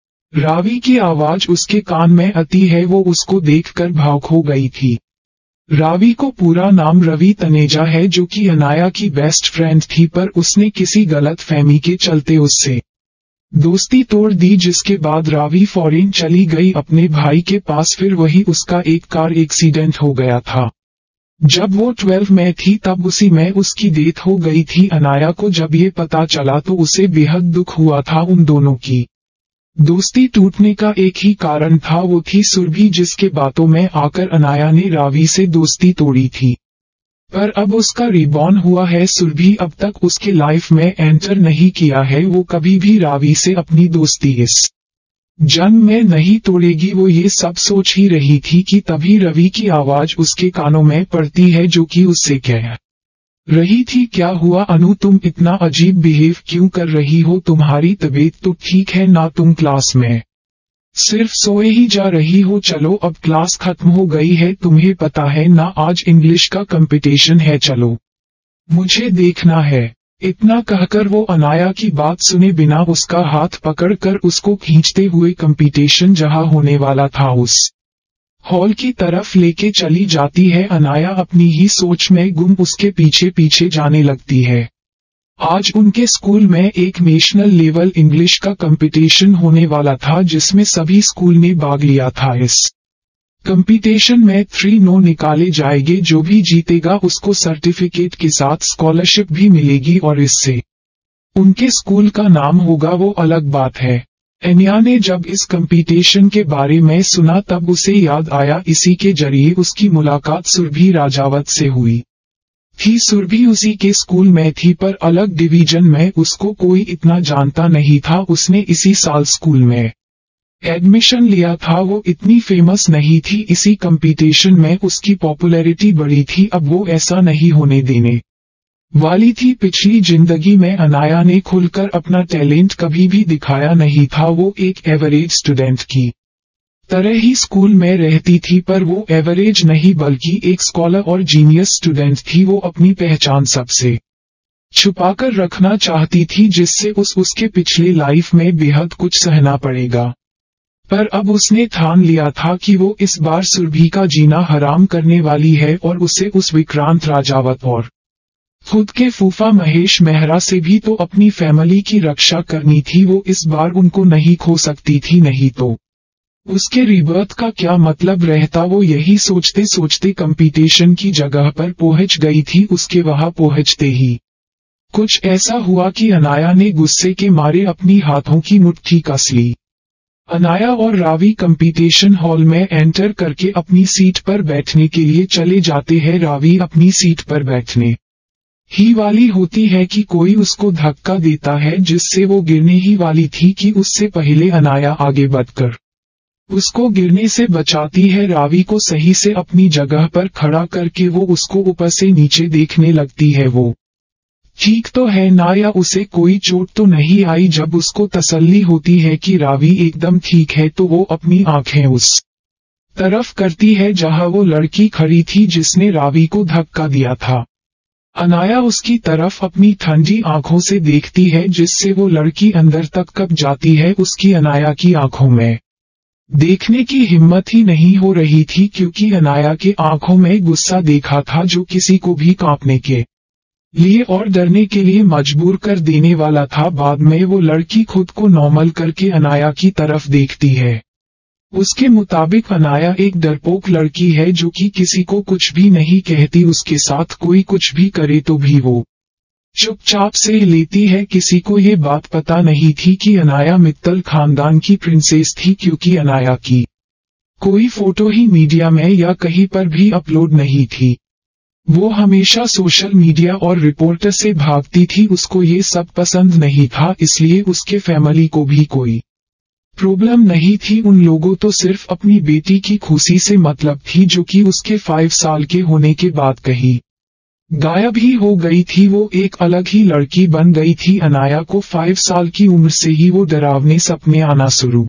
Speaker 1: रावी की आवाज उसके कान में आती है। वो उसको देखकर भावुक हो गई थी। रावी को पूरा नाम रवि तनेजा है जो कि अनाया की बेस्ट फ्रेंड थी, पर उसने किसी गलत फहमी के चलते उससे दोस्ती तोड़ दी, जिसके बाद रावी फॉरेन चली गई अपने भाई के पास। फिर वही उसका एक कार एक्सीडेंट हो गया था। जब वो 12 में थी तब उसी में उसकी डेथ हो गई थी। अनाया को जब ये पता चला तो उसे बेहद दुख हुआ था। उन दोनों की दोस्ती टूटने का एक ही कारण था, वो थी सुरभि, जिसके बातों में आकर अनाया ने रावी से दोस्ती तोड़ी थी। पर अब उसका रिबॉर्न हुआ है। सुरभि अब तक उसके लाइफ में एंटर नहीं किया है। वो कभी भी रावी से अपनी दोस्ती इस जन्म में नहीं तोड़ेगी। वो ये सब सोच ही रही थी कि तभी रवि की आवाज उसके कानों में पड़ती है, जो कि उससे कह रही थी, क्या हुआ अनु, तुम इतना अजीब बिहेव क्यों कर रही हो? तुम्हारी तबीयत तो ठीक है ना? तुम क्लास में सिर्फ सोए ही जा रही हो। चलो अब क्लास खत्म हो गई है, तुम्हें पता है ना आज इंग्लिश का कंपटीशन है, चलो मुझे देखना है। इतना कहकर वो अनाया की बात सुने बिना उसका हाथ पकड़कर उसको खींचते हुए कंपटीशन जहां होने वाला था उस हॉल की तरफ लेके चली जाती है। अनाया अपनी ही सोच में गुम उसके पीछे पीछे जाने लगती है। आज उनके स्कूल में एक नेशनल लेवल इंग्लिश का कंपटीशन होने वाला था, जिसमें सभी स्कूल ने भाग लिया था। इस कंपटीशन में 3 नो निकाले जाएंगे। जो भी जीतेगा उसको सर्टिफिकेट के साथ स्कॉलरशिप भी मिलेगी और इससे उनके स्कूल का नाम होगा, वो अलग बात है। अनिया ने जब इस कंपटीशन के बारे में सुना तब उसे याद आया इसी के जरिए उसकी मुलाकात सुरभि राजावत से हुई थी। सुरभि उसी के स्कूल में थी पर अलग डिवीजन में। उसको कोई इतना जानता नहीं था। उसने इसी साल स्कूल में एडमिशन लिया था। वो इतनी फेमस नहीं थी। इसी कंपटीशन में उसकी पॉपुलैरिटी बढ़ी थी। अब वो ऐसा नहीं होने देने वाली थी। पिछली जिंदगी में अनाया ने खुलकर अपना टैलेंट कभी भी दिखाया नहीं था। वो एक एवरेज स्टूडेंट की तरह ही स्कूल में रहती थी, पर वो एवरेज नहीं बल्कि एक स्कॉलर और जीनियस स्टूडेंट थी। वो अपनी पहचान सबसे छुपाकर रखना चाहती थी, जिससे उसके पिछले लाइफ में बेहद कुछ सहना पड़ेगा। पर अब उसने ठान लिया था कि वो इस बार सुरभि का जीना हराम करने वाली है और उसे उस विक्रांत राजावत और खुद के फूफा महेश मेहरा से भी तो अपनी फैमिली की रक्षा करनी थी। वो इस बार उनको नहीं खो सकती थी, नहीं तो उसके रिबर्थ का क्या मतलब रहता। वो यही सोचते सोचते कंपटीशन की जगह पर पहुंच गई थी। उसके वहां पहुंचते ही कुछ ऐसा हुआ कि अनाया ने गुस्से के मारे अपनी हाथों की मुट्ठी कस ली। अनाया और रावी कंपटीशन हॉल में एंटर करके अपनी सीट पर बैठने के लिए चले जाते हैं। रावी अपनी सीट पर बैठने ही वाली होती है कि कोई उसको धक्का देता है, जिससे वो गिरने ही वाली थी कि उससे पहले अनाया आगे बढ़कर उसको गिरने से बचाती है। रावी को सही से अपनी जगह पर खड़ा करके वो उसको ऊपर से नीचे देखने लगती है। वो ठीक तो है ना, या उसे कोई चोट तो नहीं आई? जब उसको तसल्ली होती है कि रावी एकदम ठीक है तो वो अपनी आंखें उस तरफ करती है जहां वो लड़की खड़ी थी जिसने रावी को धक्का दिया था। अनाया उसकी तरफ अपनी ठंडी आंखों से देखती है, जिससे वो लड़की अंदर तक कब जाती है। उसकी अनाया की आंखों में देखने की हिम्मत ही नहीं हो रही थी, क्योंकि अनाया के आंखों में गुस्सा देखा था जो किसी को भी कांपने के लिए और डरने के लिए मजबूर कर देने वाला था। बाद में वो लड़की खुद को नॉर्मल करके अनाया की तरफ देखती है। उसके मुताबिक अनाया एक डरपोक लड़की है जो कि किसी को कुछ भी नहीं कहती। उसके साथ कोई कुछ भी करे तो भी वो चुपचाप से लेती है। किसी को ये बात पता नहीं थी कि अनाया मित्तल खानदान की प्रिंसेस थी, क्योंकि अनाया की कोई फोटो ही मीडिया में या कहीं पर भी अपलोड नहीं थी। वो हमेशा सोशल मीडिया और रिपोर्टर से भागती थी। उसको ये सब पसंद नहीं था, इसलिए उसके फैमिली को भी कोई प्रॉब्लम नहीं थी। उन लोगों तो सिर्फ अपनी बेटी की खुशी से मतलब थी, जो कि उसके 5 साल के होने के बाद कहीं गायब ही हो गई थी। वो एक अलग ही लड़की बन गई थी। अनाया को 5 साल की उम्र से ही वो डरावने सपने आना शुरू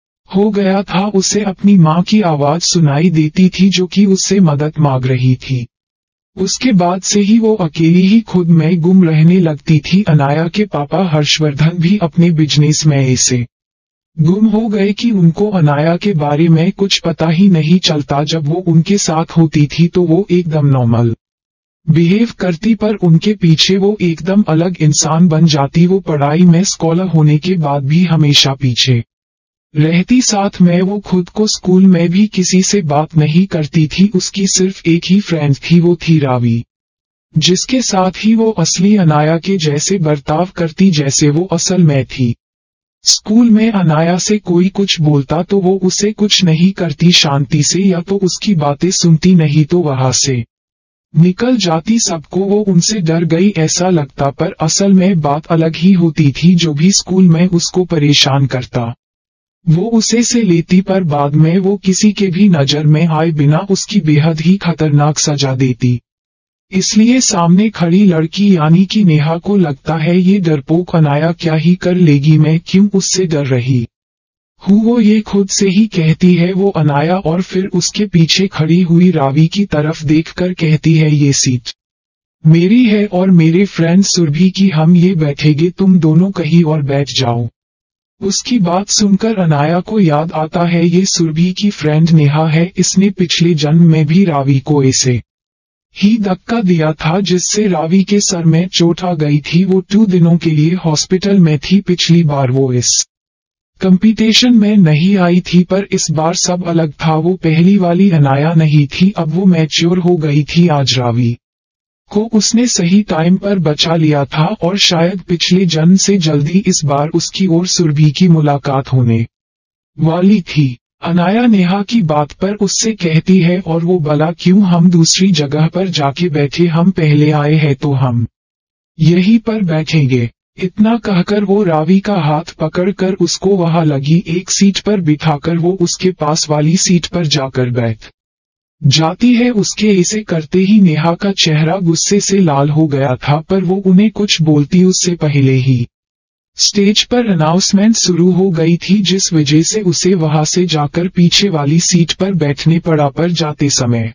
Speaker 1: हो गया था। उसे अपनी माँ की आवाज सुनाई देती थी जो कि उससे मदद मांग रही थी। उसके बाद से ही वो अकेली ही खुद में गुम रहने लगती थी। अनाया के पापा हर्षवर्धन भी अपने बिजनेस में ऐसे गुम हो गए कि उनको अनाया के बारे में कुछ पता ही नहीं चलता। जब वो उनके साथ होती थी तो वो एकदम नॉर्मल बिहेव करती, पर उनके पीछे वो एकदम अलग इंसान बन जाती। वो पढ़ाई में स्कॉलर होने के बाद भी हमेशा पीछे रहती साथ में वो खुद को स्कूल में भी किसी से बात नहीं करती थी। उसकी सिर्फ एक ही फ्रेंड थी, वो थी रावी, जिसके साथ ही वो असली अनाया के जैसे बर्ताव करती जैसे वो असल में थी। स्कूल में अनाया से कोई कुछ बोलता तो वो उसे कुछ नहीं करती शांति से, या तो उसकी बातें सुनती नहीं तो वहां से निकल जाती। सबको वो उनसे डर गई ऐसा लगता, पर असल में बात अलग ही होती थी। जो भी स्कूल में उसको परेशान करता वो उसे से लेती, पर बाद में वो किसी के भी नजर में आए बिना उसकी बेहद ही खतरनाक सजा देती। इसलिए सामने खड़ी लड़की यानी कि नेहा को लगता है ये डरपोक अनाया क्या ही कर लेगी, मैं क्यों उससे डर रही हूँ। वो ये खुद से ही कहती है वो अनाया, और फिर उसके पीछे खड़ी हुई रावी की तरफ देखकर कहती है ये सीट मेरी है और मेरे फ्रेंड सुरभि की, हम ये बैठेंगे, तुम दोनों कहीं और बैठ जाओ। उसकी बात सुनकर अनाया को याद आता है ये सुरभि की फ्रेंड नेहा है, इसने पिछले जन्म में भी रावी को ऐसे ही धक्का दिया था जिससे रावी के सर में चोट आ गई थी। वो 2 दिनों के लिए हॉस्पिटल में थी। पिछली बार वो इस कंपटीशन में नहीं आई थी, पर इस बार सब अलग था। वो पहली वाली अनाया नहीं थी, अब वो मैच्योर हो गई थी। आज रावी को उसने सही टाइम पर बचा लिया था और शायद पिछले जन्म से जल्दी इस बार उसकी और सुरभि की मुलाकात होने वाली थी। अनाया नेहा की बात पर उससे कहती है और वो भला क्यों हम दूसरी जगह पर जाके बैठे, हम पहले आए हैं तो हम यहीं पर बैठेंगे। इतना कहकर वो रावी का हाथ पकड़कर उसको वहां लगी एक सीट पर बिठाकर वो उसके पास वाली सीट पर जाकर बैठ जाती है। उसके ऐसे करते ही नेहा का चेहरा गुस्से से लाल हो गया था, पर वो उन्हें कुछ बोलती उससे पहले ही स्टेज पर अनाउंसमेंट शुरू हो गई थी, जिस वजह से उसे वहां से जाकर पीछे वाली सीट पर बैठने पड़ा। पर जाते समय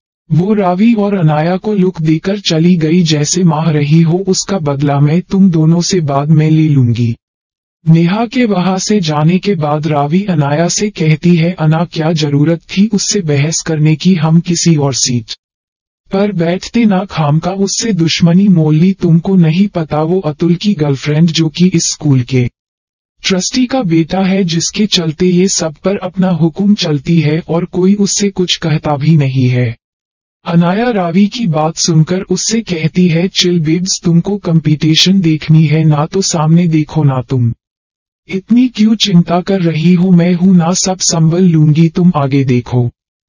Speaker 1: वो रावी और अनाया को लुक देकर चली गई जैसे माह रही हो उसका बदला मैं तुम दोनों से बाद में ले लूंगी। नेहा के वहां से जाने के बाद रावी अनाया से कहती है अना क्या जरूरत थी उससे बहस करने की, हम किसी और सीट पर बैठते ना, खामका उससे दुश्मनी मोल ली। तुमको नहीं पता वो अतुल की गर्लफ्रेंड जो कि इस स्कूल के ट्रस्टी का बेटा है, जिसके चलते ये सब पर अपना हुक्म चलती है और कोई उससे कुछ कहता भी नहीं है। अनाया रावी की बात सुनकर उससे कहती है चिल बेब्स, तुमको कंपटीशन देखनी है ना तो सामने देखो ना, तुम इतनी क्यों चिंता कर रही हो, मैं हूं ना, सब संभल लूंगी, तुम आगे देखो।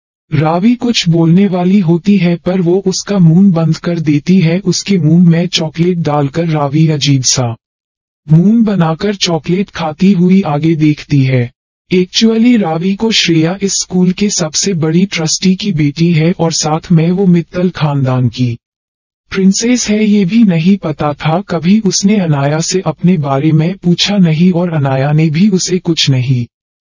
Speaker 1: रावी कुछ बोलने वाली होती है पर वो उसका मुंह बंद कर देती है। उसके मुंह में चॉकलेट डालकर रावी अजीब सा मुंह बनाकर चॉकलेट खाती हुई आगे देखती है। एक्चुअली रावी को श्रेया इस स्कूल के सबसे बड़ी ट्रस्टी की बेटी है और साथ में वो मित्तल खानदान की प्रिंसेस है, ये भी नहीं पता था। कभी उसने अनाया से अपने बारे में पूछा नहीं और अनाया ने भी उसे कुछ नहीं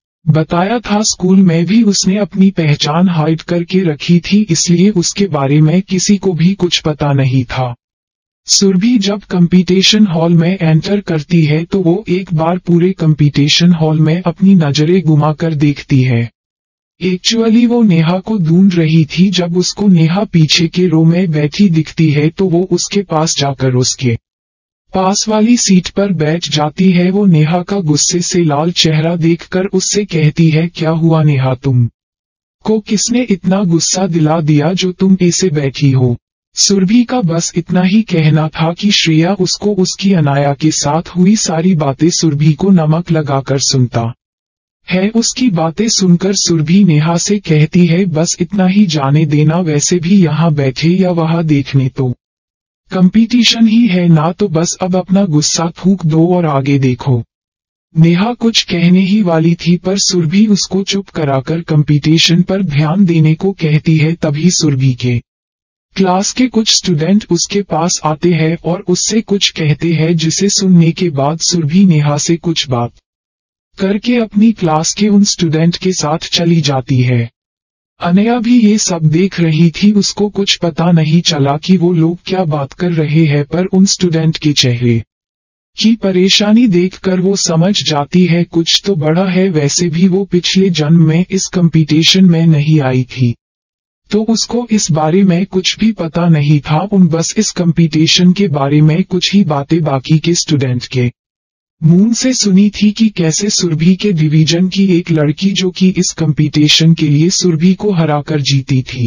Speaker 1: बताया था। स्कूल में भी उसने अपनी पहचान हाइड करके रखी थी, इसलिए उसके बारे में किसी को भी कुछ पता नहीं था। सुरभि जब कंपटीशन हॉल में एंटर करती है तो वो एक बार पूरे कंपटीशन हॉल में अपनी नजरें घुमाकर देखती है। एक्चुअली वो नेहा को ढूंढ रही थी। जब उसको नेहा पीछे के रो में बैठी दिखती है तो वो उसके पास जाकर उसके पास वाली सीट पर बैठ जाती है। वो नेहा का गुस्से से लाल चेहरा देखकर उससे कहती है क्या हुआ नेहा, तुम को किसने इतना गुस्सा दिला दिया जो तुम ऐसे बैठी हो। सुरभि का बस इतना ही कहना था कि श्रेया उसको उसकी अनाया के साथ हुई सारी बातें सुरभि को नमक लगाकर सुनता है। उसकी बातें सुनकर सुरभि नेहा से कहती है बस इतना ही जाने देना, वैसे भी यहाँ बैठे या वहाँ देखने तो कंपटीशन ही है ना, तो बस अब अपना गुस्सा थूक दो और आगे देखो। नेहा कुछ कहने ही वाली थी पर सुरभि उसको चुप कराकर कंपटीशन पर ध्यान देने को कहती है। तभी सुरभि के क्लास के कुछ स्टूडेंट उसके पास आते हैं और उससे कुछ कहते हैं, जिसे सुनने के बाद सुरभि नेहा से कुछ बात करके अपनी क्लास के उन स्टूडेंट के साथ चली जाती है। अनया भी ये सब देख रही थी। उसको कुछ पता नहीं चला कि वो लोग क्या बात कर रहे हैं, पर उन स्टूडेंट के चेहरे की परेशानी देखकर वो समझ जाती है कुछ तो बड़ा है। वैसे भी वो पिछले जन्म में इस कंपटीशन में नहीं आई थी, तो उसको इस बारे में कुछ भी पता नहीं था। उन बस इस कंपटीशन के बारे में कुछ ही बातें बाकी के स्टूडेंट के मून से सुनी थी कि कैसे सुरभि के डिवीजन की एक लड़की जो कि इस कंपटीशन के लिए सुरभि को हराकर जीती थी,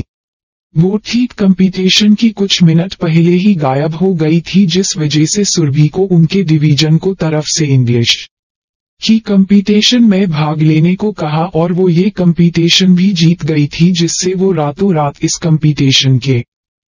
Speaker 1: वो ठीक कंपटीशन की कुछ मिनट पहले ही गायब हो गई थी, जिस वजह से सुरभि को उनके डिवीजन को तरफ से इंग्लिश की कंपटीशन में भाग लेने को कहा और वो ये कंपटीशन भी जीत गई थी, जिससे वो रातों रात इस कंपटीशन के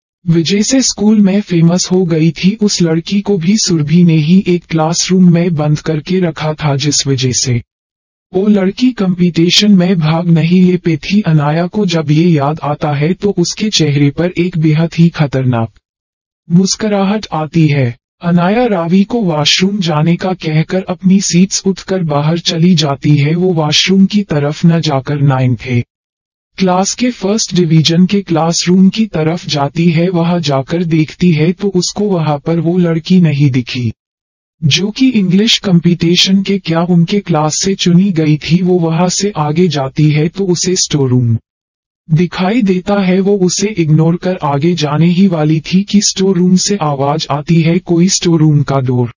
Speaker 1: वजह से स्कूल में फेमस हो गई थी। उस लड़की को भी सुरभि ने ही एक क्लासरूम में बंद करके रखा था, जिस वजह से वो लड़की कंपटीशन में भाग नहीं ले पाई थी। अनाया को जब ये याद आता है तो उसके चेहरे पर एक बेहद ही खतरनाक मुस्कुराहट आती है। अनाया रावी को वॉशरूम जाने का कहकर अपनी सीट से उठकर बाहर चली जाती है। वो वॉशरूम की तरफ न जाकर 9th क्लास के फर्स्ट डिवीजन के क्लासरूम की तरफ जाती है। वहां जाकर देखती है तो उसको वहां पर वो लड़की नहीं दिखी जो कि इंग्लिश कंपटीशन के क्या उनके क्लास से चुनी गई थी। वो वहां से आगे जाती है तो उसे स्टोर रूम दिखाई देता है। वो उसे इग्नोर कर आगे जाने ही वाली थी कि स्टोर रूम से आवाज आती है। कोई स्टोर रूम का डोर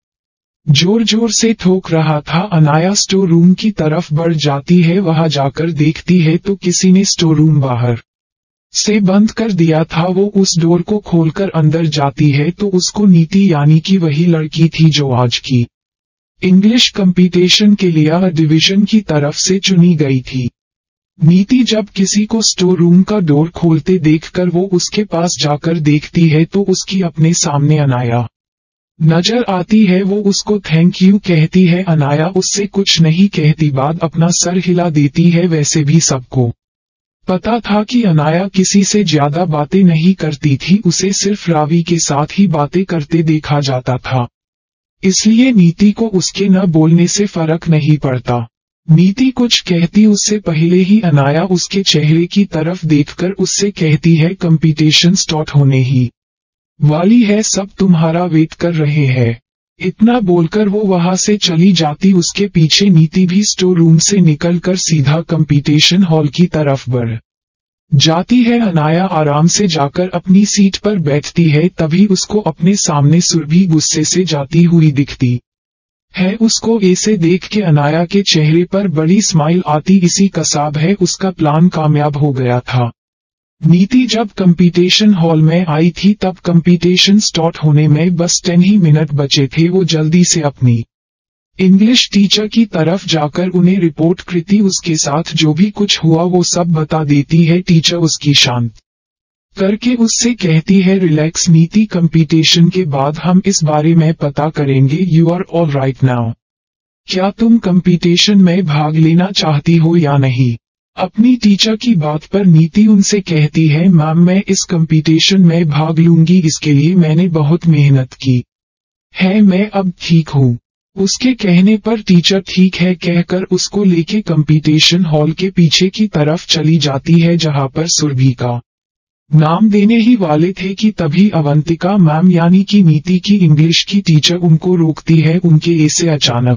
Speaker 1: जोर जोर से ठोक रहा था। अनाया स्टोर रूम की तरफ बढ़ जाती है। वहां जाकर देखती है तो किसी ने स्टोर रूम बाहर से बंद कर दिया था। वो उस डोर को खोलकर अंदर जाती है तो उसको नीति यानी कि वही लड़की थी जो आज की इंग्लिश कंपटीशन के लिए डिवीजन की तरफ से चुनी गई थी। नीति जब किसी को स्टोर रूम का डोर खोलते देखकर वो उसके पास जाकर देखती है तो उसकी अपने सामने अनाया नजर आती है। वो उसको थैंक यू कहती है। अनाया उससे कुछ नहीं कहती, बाद अपना सर हिला देती है। वैसे भी सबको पता था कि अनाया किसी से ज्यादा बातें नहीं करती थी, उसे सिर्फ रावी के साथ ही बातें करते देखा जाता था, इसलिए नीति को उसके न बोलने से फर्क नहीं पड़ता। नीति कुछ कहती उससे पहले ही अनाया उसके चेहरे की तरफ देखकर उससे कहती है कंपटीशन स्टार्ट होने ही वाली है, सब तुम्हारा वेट कर रहे हैं। इतना बोलकर वो वहां से चली जाती। उसके पीछे नीति भी स्टोर रूम से निकलकर सीधा कंपटीशन हॉल की तरफ बढ़ जाती है। अनाया आराम से जाकर अपनी सीट पर बैठती है, तभी उसको अपने सामने सुरभि गुस्से से जाती हुई दिखती है। उसको ऐसे देख के अनाया के चेहरे पर बड़ी स्माइल आती। इसी कसाब है उसका प्लान कामयाब हो गया था। नीति जब कंपटीशन हॉल में आई थी तब कंपटीशन स्टार्ट होने में बस 10 ही मिनट बचे थे। वो जल्दी से अपनी इंग्लिश टीचर की तरफ जाकर उन्हें रिपोर्ट करती। उसके साथ जो भी कुछ हुआ वो सब बता देती है। टीचर उसकी शांत करके उससे कहती है रिलैक्स नीति, कंपटीशन के बाद हम इस बारे में पता करेंगे। You are all right now. क्या तुम कंपटीशन में भाग लेना चाहती हो या नहीं? अपनी टीचर की बात पर नीति उनसे कहती है मैम मैं इस कंपटीशन में भाग लूंगी, इसके लिए मैंने बहुत मेहनत की है, मैं अब ठीक हूँ। उसके कहने पर टीचर ठीक है कहकर उसको लेके कंपटीशन हॉल के पीछे की तरफ चली जाती है, जहाँ पर सुरभि का नाम देने ही वाले थे कि तभी अवंतिका मैम यानी कि नीति की इंग्लिश की टीचर उनको रोकती है। उनके ऐसे अचानक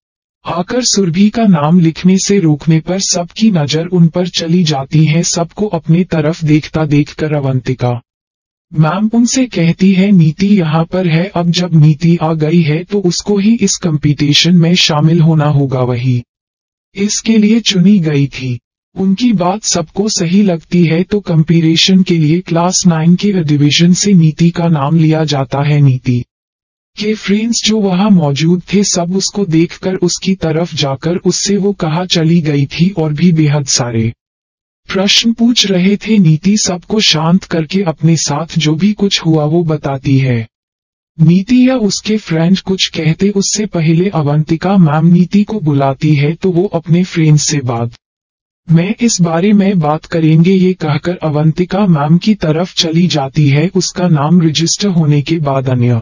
Speaker 1: आकर सुरभि का नाम लिखने से रोकने पर सबकी नजर उन पर चली जाती है। सबको अपने तरफ देखता देखकर अवंतिका मैम उनसे कहती है नीति यहाँ पर है। अब जब नीति आ गई है तो उसको ही इस कंपटीशन में शामिल होना होगा, वही इसके लिए चुनी गई थी। उनकी बात सबको सही लगती है तो कंपटीशन के लिए क्लास 9 के डिवीजन से नीति का नाम लिया जाता है। नीति के फ्रेंड्स जो वहां मौजूद थे सब उसको देखकर उसकी तरफ जाकर उससे वो कहाँ चली गई थी और भी बेहद सारे प्रश्न पूछ रहे थे। नीति सबको शांत करके अपने साथ जो भी कुछ हुआ वो बताती है। नीति या उसके फ्रेंड कुछ कहते उससे पहले अवंतिका मैम नीति को बुलाती है तो वो अपने फ्रेंड से बाद में इस बारे में बात करेंगे ये कहकर अवंतिका मैम की तरफ चली जाती है। उसका नाम रजिस्टर होने के बाद अन्य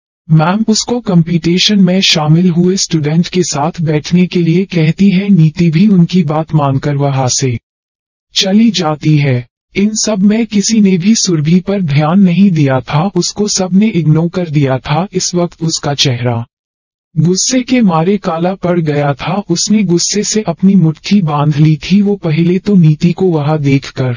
Speaker 1: मैम उसको कंपटीशन में शामिल हुए स्टूडेंट के साथ बैठने के लिए कहती है। नीति भी उनकी बात मानकर वहां से चली जाती है। इन सब में किसी ने भी सुरभि पर ध्यान नहीं दिया था, उसको सबने इग्नोर कर दिया था। इस वक्त उसका चेहरा गुस्से के मारे काला पड़ गया था। उसने गुस्से से अपनी मुट्ठी बांध ली थी। वो पहले तो नीति को वहां देखकर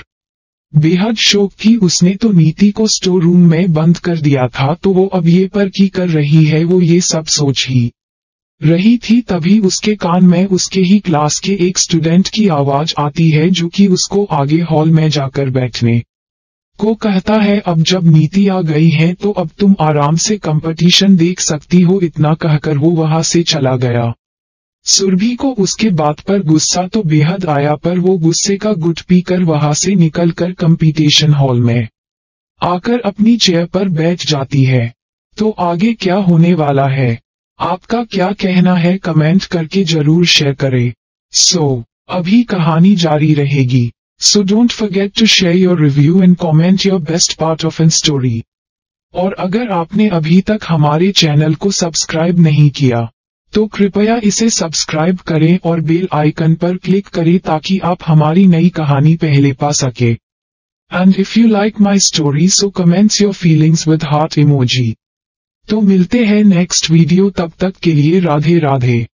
Speaker 1: बेहद शौक थी। उसने तो नीति को स्टोर रूम में बंद कर दिया था, तो वो अब ये पर की कर रही है वो ये सब सोच ही रही थी तभी उसके कान में उसके ही क्लास के एक स्टूडेंट की आवाज आती है जो कि उसको आगे हॉल में जाकर बैठने को कहता है। अब जब नीति आ गई है तो अब तुम आराम से कंपटीशन देख सकती हो, इतना कहकर वो वहां से चला गया। सुरभि को उसके बात पर गुस्सा तो बेहद आया, पर वो गुस्से का गुट पीकर वहां से निकलकर कंपटीशन हॉल में आकर अपनी चेयर पर बैठ जाती है। तो आगे क्या होने वाला है, आपका क्या कहना है, कमेंट करके जरूर शेयर करें। अभी कहानी जारी रहेगी। So don't forget to share your review and comment your best part of an story. और अगर आपने अभी तक हमारे चैनल को सब्सक्राइब नहीं किया तो कृपया इसे सब्सक्राइब करें और बेल आइकन पर क्लिक करें ताकि आप हमारी नई कहानी पहले पा सके। And if you like my story so comments your feelings with heart emoji. तो मिलते हैं नेक्स्ट वीडियो, तब तक के लिए राधे राधे।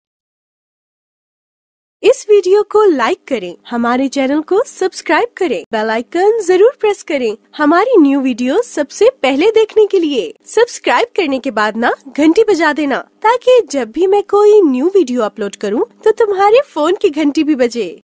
Speaker 2: इस वीडियो को लाइक करें, हमारे चैनल को सब्सक्राइब करें, बेल आइकन जरूर प्रेस करें हमारी न्यू वीडियो सबसे पहले देखने के लिए। सब्सक्राइब करने के बाद ना घंटी बजा देना ताकि जब भी मैं कोई न्यू वीडियो अपलोड करूं तो तुम्हारे फोन की घंटी भी बजे।